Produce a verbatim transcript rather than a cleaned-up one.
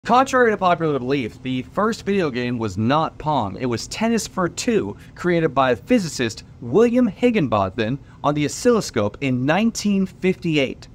Contrary to popular belief, the first video game was not Pong. It was Tennis for Two, created by physicist William Higginbotham on the oscilloscope in nineteen fifty-eight.